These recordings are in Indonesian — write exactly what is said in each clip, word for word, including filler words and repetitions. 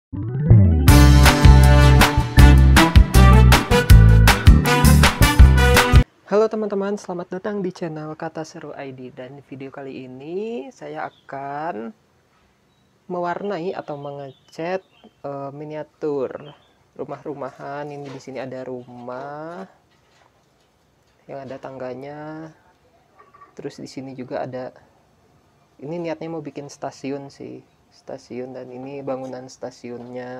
Halo teman-teman, selamat datang di channel Kata Seru I D, dan video kali ini saya akan mewarnai atau mengecat uh, miniatur rumah-rumahan. Ini di sini ada rumah yang ada tangganya. Terus di sini juga ada, ini niatnya mau bikin stasiun sih, stasiun, dan ini bangunan stasiunnya.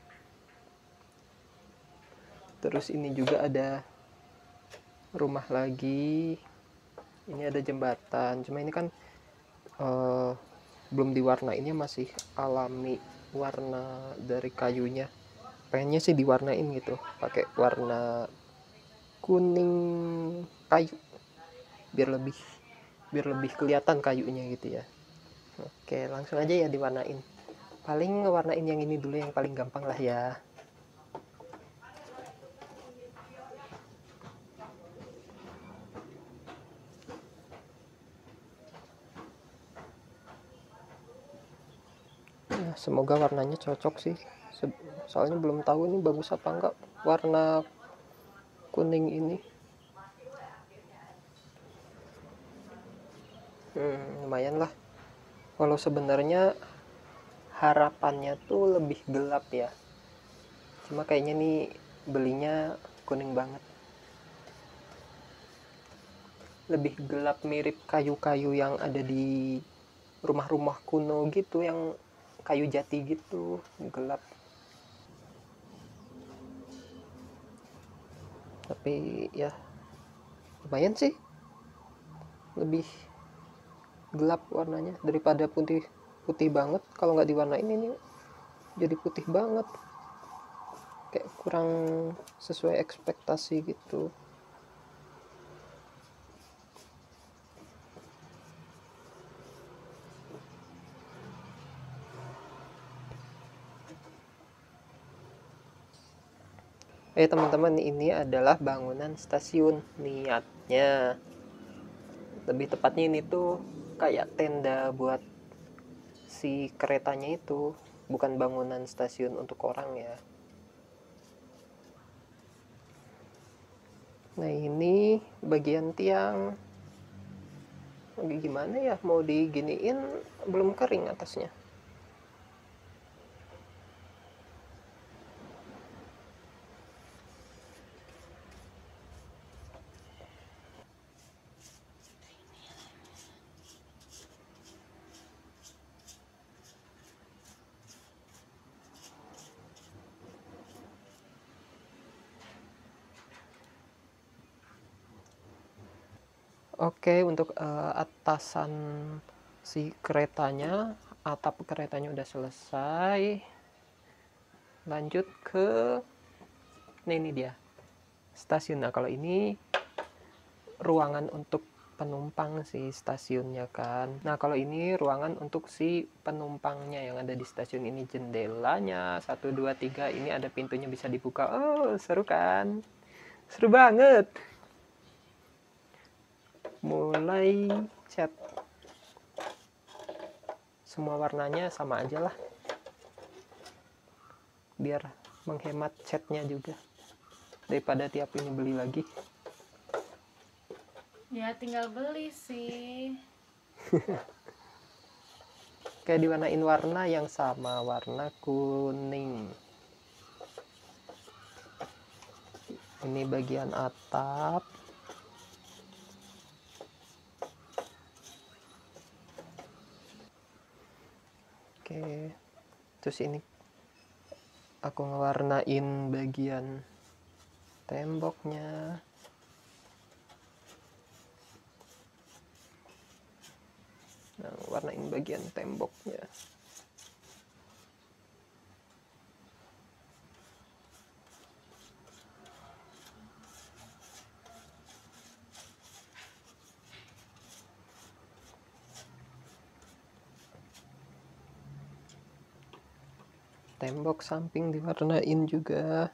Terus ini juga ada rumah lagi, ini ada jembatan, cuma ini kan uh, belum diwarnainnya, masih alami warna dari kayunya. Pengennya sih diwarnain gitu, pakai warna kuning kayu, biar lebih biar lebih kelihatan kayunya gitu ya. Oke, langsung aja ya diwarnain. Paling ngewarnain yang ini dulu, yang paling gampang lah ya. Nah, semoga warnanya cocok sih, soalnya belum tahu ini bagus apa enggak warna kuning ini. hmm, lumayan lah, walau sebenarnya harapannya tuh lebih gelap ya, cuma kayaknya nih belinya kuning banget, lebih gelap, mirip kayu-kayu yang ada di rumah-rumah kuno gitu, yang kayu jati gitu, gelap. Tapi ya lumayan sih, lebih gelap warnanya daripada putih putih banget. Kalau nggak diwarnain ini jadi putih banget, kayak kurang sesuai ekspektasi gitu. Eh teman-teman, ini adalah bangunan stasiun. Niatnya, lebih tepatnya ini tuh kayak tenda buat si keretanya itu, bukan bangunan stasiun untuk orang ya. Nah ini bagian tiang, gimana ya, mau diginiin belum kering atasnya. Oke, untuk uh, atasan si keretanya, atap keretanya udah selesai. Lanjut ke, nah ini dia stasiun. Nah kalau ini ruangan untuk penumpang si stasiunnya kan. Nah kalau ini ruangan untuk si penumpangnya yang ada di stasiun ini. Jendelanya satu dua tiga, ini ada pintunya bisa dibuka. Oh seru kan, seru banget. Mulai cat, semua warnanya sama aja lah, biar menghemat catnya juga, daripada tiap ini beli lagi. Ya tinggal beli sih. Kayak diwarnain warna yang sama, warna kuning. Ini bagian atap. Oke, terus ini aku ngewarnain bagian temboknya. Nah, warnain bagian temboknya. Tembok samping diwarnain juga.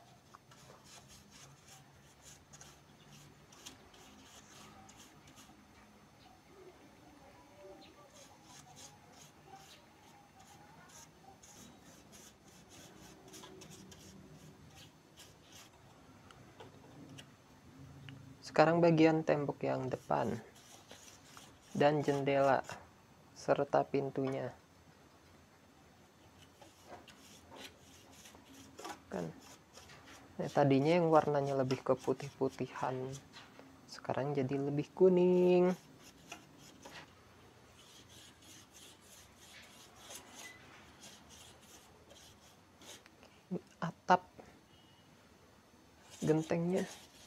sekarang bagian tembok yang depan dan jendela serta pintunya. Kan nah, tadinya yang warnanya lebih ke putih-putihan, sekarang jadi lebih kuning. Atap gentengnya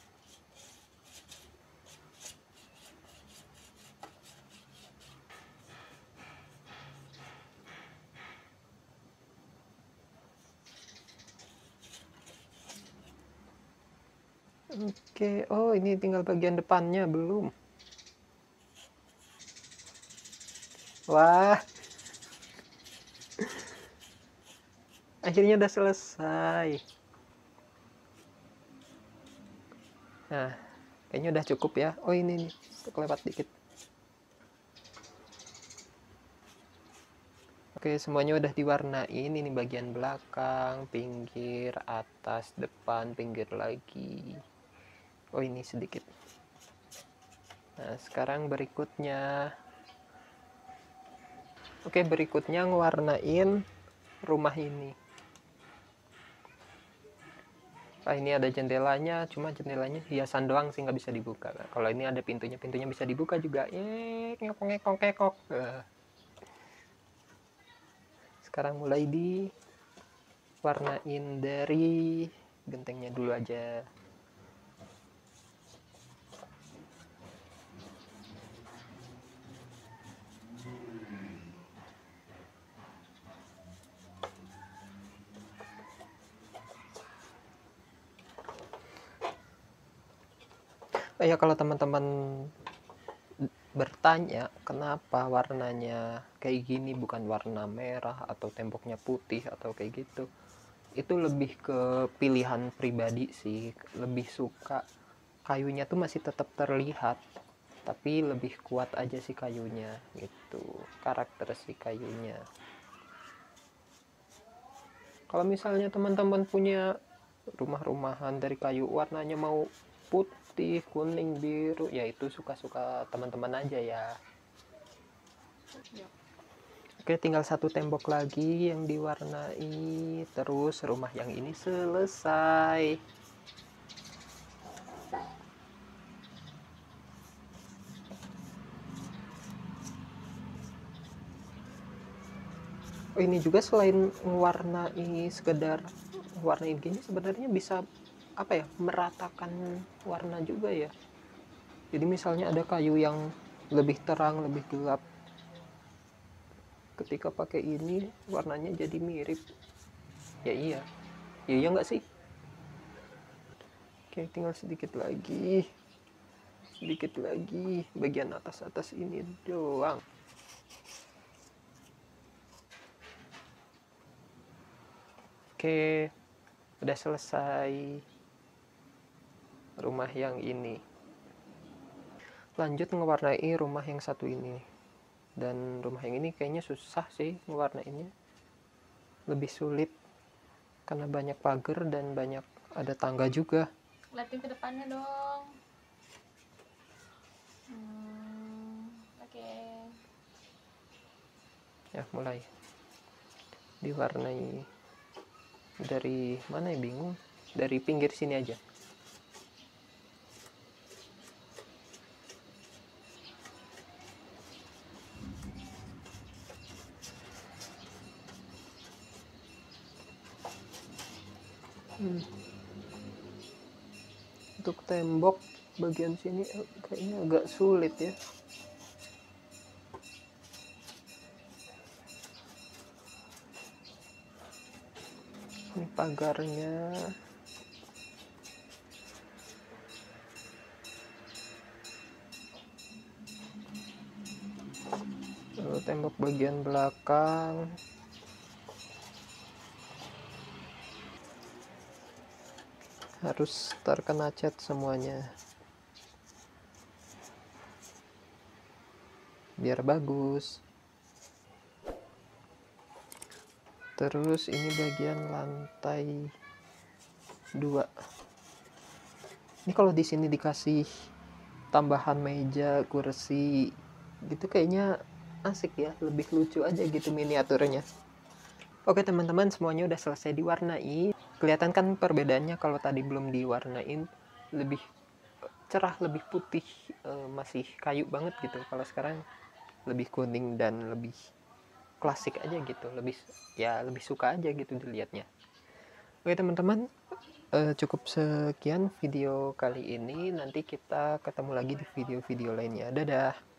oke. Oh, ini tinggal bagian depannya belum. Wah, akhirnya udah selesai. Nah, kayaknya udah cukup ya. Oh, ini nih, kelewat dikit. Oke, semuanya udah diwarnain. Ini bagian belakang, pinggir, atas, depan, pinggir lagi. Oh, ini sedikit. Nah, sekarang berikutnya. Oke, berikutnya ngewarnain rumah ini. Ah, ini ada jendelanya, cuma jendelanya hiasan doang sih, nggak bisa dibuka. Nah, kalau ini ada pintunya, pintunya bisa dibuka juga. Eh, ngekok ngekok ngekok. Nah, sekarang mulai diwarnain dari gentengnya dulu aja. Oh ya, kalau teman-teman bertanya kenapa warnanya kayak gini bukan warna merah atau temboknya putih atau kayak gitu, itu lebih ke pilihan pribadi sih. Lebih suka kayunya tuh masih tetap terlihat tapi lebih kuat aja sih kayunya gitu, karakteristik kayunya. Kalau misalnya teman-teman punya rumah-rumahan dari kayu warnanya mau putih, kuning, biru, ya itu suka-suka teman-teman aja ya. Oke, tinggal satu tembok lagi yang diwarnai, terus rumah yang ini selesai. Oh, ini juga selain mewarnai sekedar warnain gini, sebenarnya bisa apa ya, meratakan warna juga ya. Jadi misalnya ada kayu yang lebih terang, lebih gelap, ketika pakai ini warnanya jadi mirip. Ya iya, ya iya nggak sih? Oke, tinggal sedikit lagi, sedikit lagi bagian atas-atas ini doang. Oke, udah selesai rumah yang ini. Lanjut ngewarnai rumah yang satu ini. Dan rumah yang ini kayaknya susah sih ngewarnainnya. Lebih sulit karena banyak pagar dan banyak ada tangga juga. Liatin ke depannya dong. Hmm, oke. Okay. Ya, mulai diwarnai dari mana ya, bingung. Dari pinggir sini aja. Hmm. Untuk tembok bagian sini kayaknya agak sulit ya. Ini pagarnya. Lalu tembok bagian belakang. Harus terkena cat semuanya. Biar bagus. Terus ini bagian lantai dua. Ini kalau di sini dikasih tambahan meja, kursi gitu kayaknya asik ya, lebih lucu aja gitu miniaturnya. Oke teman-teman, semuanya udah selesai diwarnai. Kelihatan kan perbedaannya kalau tadi belum diwarnain lebih cerah, lebih putih, eh, masih kayu banget gitu. Kalau sekarang lebih kuning dan lebih klasik aja gitu, lebih ya lebih suka aja gitu dilihatnya. Oke teman-teman, eh, cukup sekian video kali ini. Nanti kita ketemu lagi di video-video lainnya. Dadah.